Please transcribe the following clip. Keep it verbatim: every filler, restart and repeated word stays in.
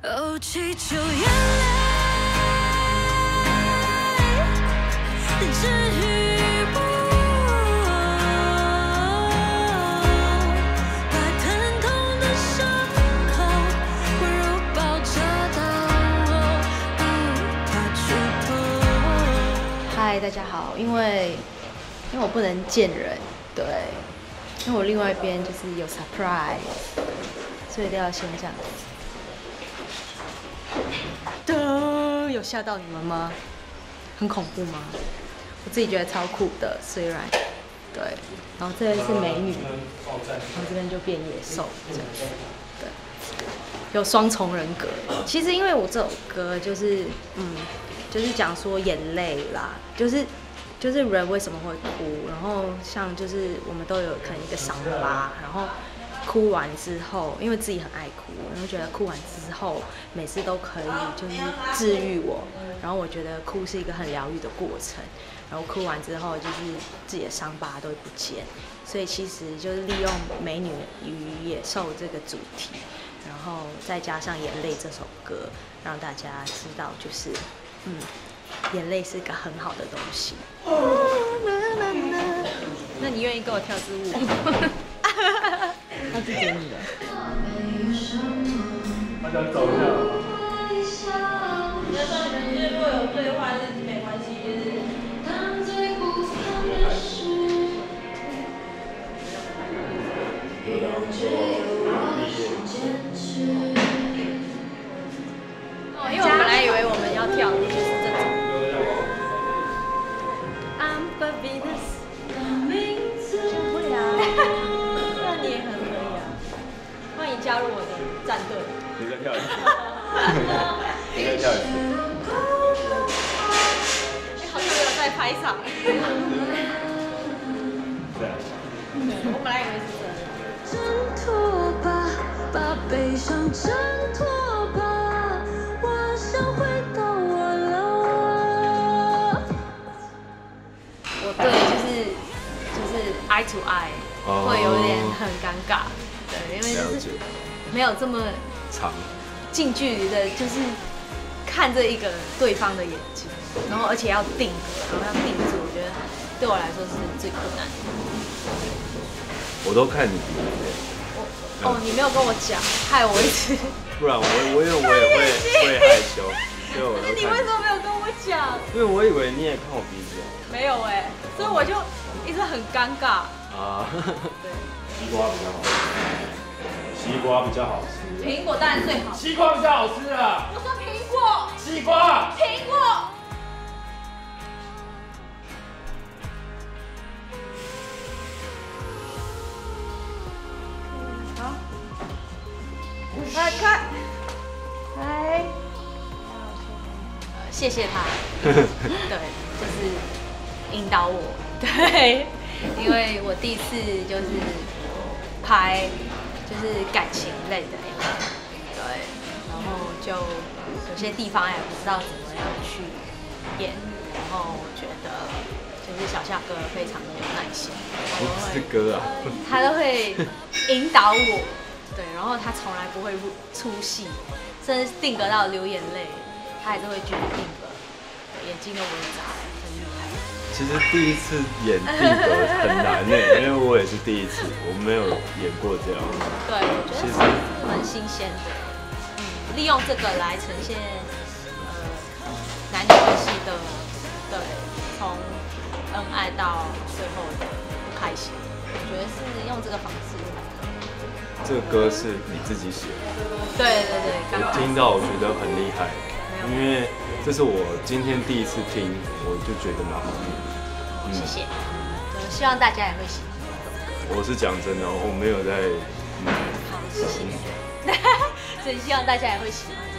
哦，祈求眼泪治愈不把疼痛的伤口温柔包扎到我无法触碰。 嗨，大家好，因为因为我不能见人，对，因为我另外一边就是有 surprise， 所以都要先这样子。的，有吓到你们吗？很恐怖吗？我自己觉得超酷的，虽然对，然后这边是美女，然后这边就变野兽这样子，对，有双重人格。其实因为我这首歌就是嗯，就是讲说眼泪啦，就是就是人为什么会哭，然后像就是我们都有可能一个伤疤，然后哭完之后，因为自己很爱哭，然后觉得哭完之后每次都可以就是治愈我，然后我觉得哭是一个很疗愈的过程，然后哭完之后就是自己的伤疤都会不见，所以其实就是利用美女与野兽这个主题，然后再加上眼泪这首歌，让大家知道就是嗯，眼泪是个很好的东西。那你愿意跟我跳支舞吗？他是给你的。 他想走一下。 那说你们就是如果有对话日记没关系，就是当最不放的事，感觉有我是坚持。 哦，因为我本来以为我们要跳的就是这种。I'm Barbados 的名字。会啊。那你也很可以啊。欢迎加入我的战队。 你再跳一次。你再跳一次。 哎，好像没有在拍场。 对啊。 我本来以为是这样。 挣脱吧，把悲伤挣脱吧，我想回到我了。 我对就是就是 eye to eye 会有点很尴尬，对，因为就是没有这么长近距离的，就是看着一个对方的眼睛，然后而且要定格，然后要定住，我觉得对我来说是最困难的。 我都看你。 我哦，你没有跟我讲，害我一直。 不然我我因为我也会会害羞，所以我都看。 那你为什么没有跟我讲？ 因为我以为你也看我鼻子。 没有哎，所以我就一直很尴尬。 啊。 对。 西瓜比较好吃。西瓜比较好吃。 苹果当然最好。 西瓜比较好吃啊。 我说苹果。 西瓜。 苹果。好。来看。来。谢谢他。对，就是引导我。对，因为我第一次就是拍就是感情类的 M V， 对，然后就有些地方也不知道怎么样去演，然后我觉得就是小夏哥非常的有耐心， 不是歌啊， 他都会引导我，对，然后他从来不会出戏，甚至定格到流眼泪，他还是会继续定格，眼睛都不会眨，很厉害。 其实第一次演定格很难呢，因为我也是第一次，我没有演过这样。 对，我觉得是蛮新鲜的。嗯，利用这个来呈现呃男女关系的，对，从恩爱到最后的不开心，我觉得是用这个方式。 这个歌是你自己写的？ 对对对，刚刚听到我觉得很厉害，因为这是我今天第一次听，我就觉得蛮好听。 嗯、谢谢，我希望大家也会喜欢。 我是讲真的，我没有在。 好，谢谢。所以希望大家也会喜欢。